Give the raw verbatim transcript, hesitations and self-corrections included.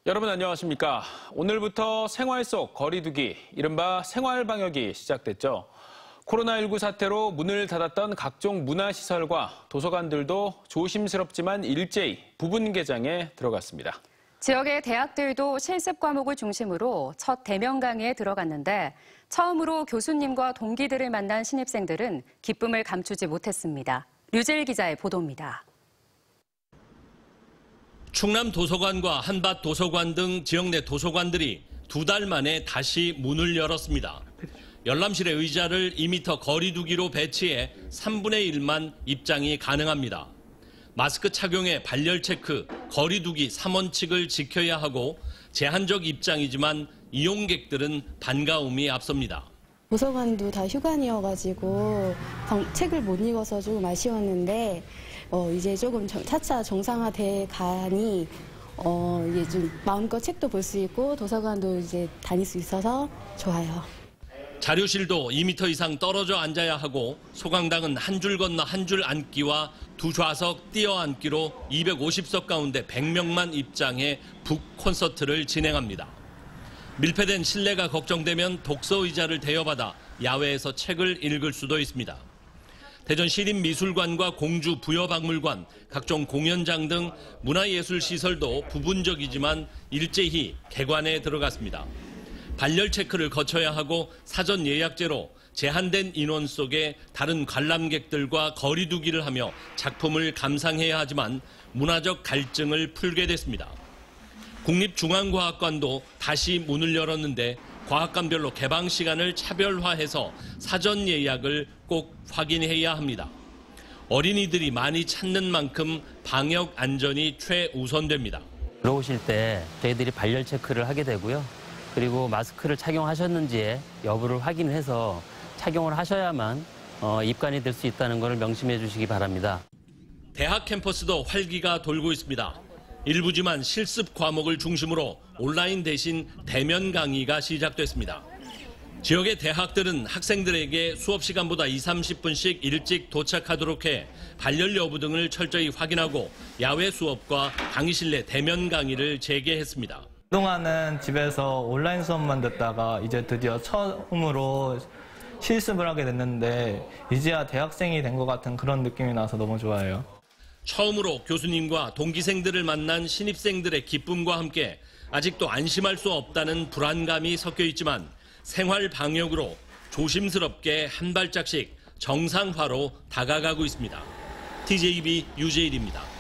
여러분 안녕하십니까? 오늘부터 생활 속 거리두기, 이른바 생활방역이 시작됐죠. 코로나십구 사태로 문을 닫았던 각종 문화시설과 도서관들도 조심스럽지만 일제히 부분 개장에 들어갔습니다. 지역의 대학들도 실습 과목을 중심으로 첫 대면 강의에 들어갔는데 처음으로 교수님과 동기들을 만난 신입생들은 기쁨을 감추지 못했습니다. 류질 기자의 보도입니다. 충남 도서관과 한밭 도서관 등 지역 내 도서관들이 두 달 만에 다시 문을 열었습니다. 열람실의 의자를 이 미터 거리두기로 배치해 삼분의 일만 입장이 가능합니다. 마스크 착용에 발열 체크, 거리두기 삼 원칙을 지켜야 하고 제한적 입장이지만 이용객들은 반가움이 앞섭니다. 도서관도 다 휴관이어가지고 책을 못 읽어서 조금 아쉬웠는데 어, 이제 조금 차차 정상화돼 가니 어, 이제 좀 마음껏 책도 볼 수 있고 도서관도 이제 다닐 수 있어서 좋아요. 자료실도 이 미터 이상 떨어져 앉아야 하고 소강당은 한 줄 건너 한 줄 앉기와 두 좌석 띄어 앉기로 이백오십 석 가운데 백 명만 입장해 북 콘서트를 진행합니다. 밀폐된 실내가 걱정되면 독서 의자를 대여받아 야외에서 책을 읽을 수도 있습니다. 대전 시립미술관과 공주 부여박물관, 각종 공연장 등 문화예술시설도 부분적이지만 일제히 개관에 들어갔습니다. 발열 체크를 거쳐야 하고 사전 예약제로 제한된 인원 속에 다른 관람객들과 거리두기를 하며 작품을 감상해야 하지만 문화적 갈증을 풀게 됐습니다. 국립중앙과학관도 다시 문을 열었는데 과학관별로 개방 시간을 차별화해서 사전 예약을 꼭 확인해야 합니다. 어린이들이 많이 찾는 만큼 방역 안전이 최우선됩니다. 들어오실 때 저희들이 발열 체크를 하게 되고요. 그리고 마스크를 착용하셨는지의 여부를 확인해서 착용을 하셔야만 어, 입관이 될 수 있다는 것을 명심해 주시기 바랍니다. 대학 캠퍼스도 활기가 돌고 있습니다. 일부지만 실습 과목을 중심으로 온라인 대신 대면 강의가 시작됐습니다. 지역의 대학들은 학생들에게 수업 시간보다 이삼십 분씩 일찍 도착하도록 해 발열 여부 등을 철저히 확인하고 야외 수업과 강의실 내 대면 강의를 재개했습니다. 그동안은 집에서 온라인 수업만 듣다가 이제 드디어 처음으로 실습을 하게 됐는데 이제야 대학생이 된 것 같은 그런 느낌이 나서 너무 좋아요. 처음으로 교수님과 동기생들을 만난 신입생들의 기쁨과 함께 아직도 안심할 수 없다는 불안감이 섞여 있지만 생활 방역으로 조심스럽게 한 발짝씩 정상화로 다가가고 있습니다. 티제이비 유재일입니다.